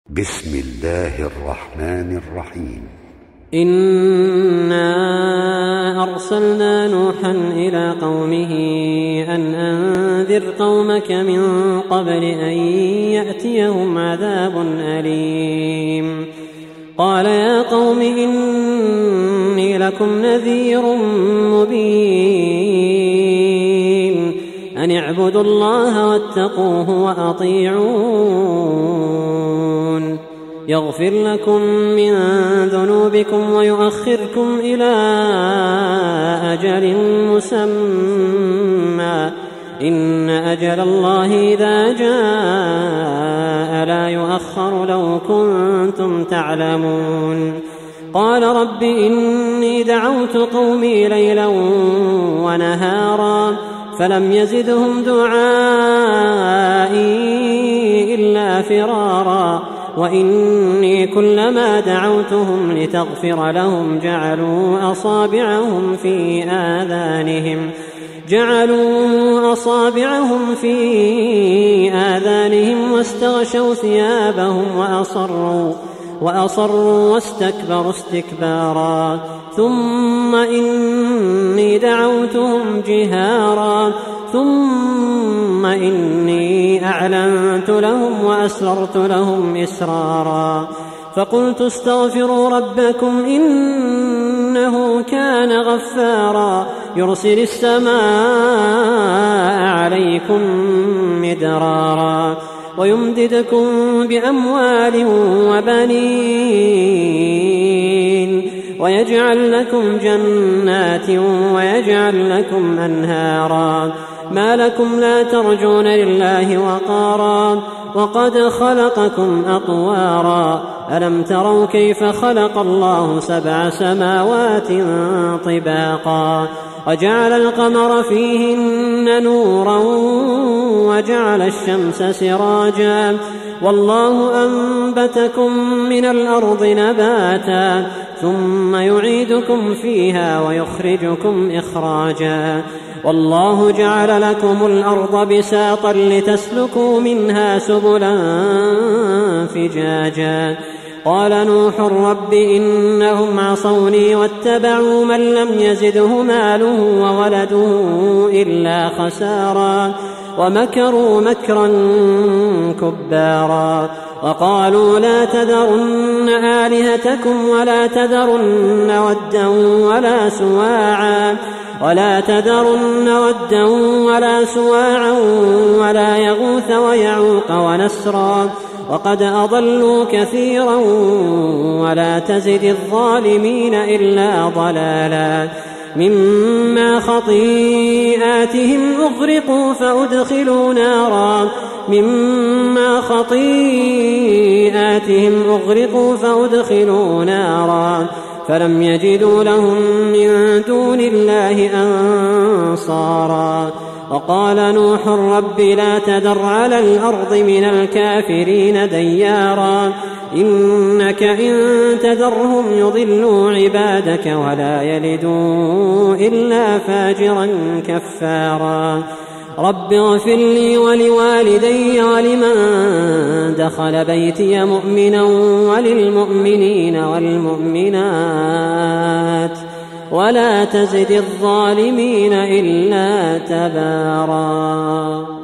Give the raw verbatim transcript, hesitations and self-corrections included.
بسم الله الرحمن الرحيم. إنا أرسلنا نوحا إلى قومه أن أنذر قومك من قبل أن يأتيهم عذاب أليم. قال يا قوم إني لكم نذير مبين أن اعبدوا الله واتقوه وأطيعون يغفر لكم من ذنوبكم ويؤخركم إلى أجل مسمى إن أجل الله إذا جاء لا يؤخر لو كنتم تعلمون. قال رب إني دعوت قومي ليلا ونهارا فلم يزدهم دعائي إلا فرارا وإني كلما دعوتهم لتغفر لهم جعلوا أصابعهم في آذانهم جعلوا أصابعهم في آذانهم واستغشوا ثيابهم وأصروا وأصروا واستكبروا استكبارا ثم إني دعوتهم جهارا ثم إني أعلنت لهم وأسررت لهم إسرارا فقلت استغفروا ربكم إنه كان غفارا يرسل السماء عليكم مدرارا ويمددكم بأموال وبنين ويجعل لكم جنات ويجعل لكم أنهارا ما لكم لا ترجون لله وقارا وقد خلقكم أطوارا ألم تروا كيف خلق الله سبع سماوات طباقا وجعل القمر فيهن نورا وجعل الشمس سراجا والله أنبتكم من الأرض نباتا ثم يعيدكم فيها ويخرجكم إخراجا والله جعل لكم الأرض بساطا لتسلكوا منها سبلا فجاجا. قال نوح رب إنهم عصوني واتبعوا من لم يزده ماله وولده إلا خسارا ومكروا مكرا كبارا وقالوا لا تذرن آلهتكم ولا تذرن ودا ولا سواعا ولا تذرن ودا ولا سواعا ولا يغوث ويعوق ونسرا وقد أضلوا كثيرا ولا تزد الظالمين إلا ضلالا مما خطيئاتهم أغرقوا فأدخلوا نارا مما خطيئاتهم أغرقوا فأدخلوا نارا فلم يجدوا لهم من دون الله أنصارا. وقال نوح رب لا تذر على الأرض من الكافرين ديارا إنك إن تذرهم يضلوا عبادك ولا يلدوا إلا فاجرا كفارا. رب اغفر لي ولوالدي ولمن دخل بيتي مؤمنا وللمؤمنين والمؤمنات ولا تزد الظالمين إلا تبارا.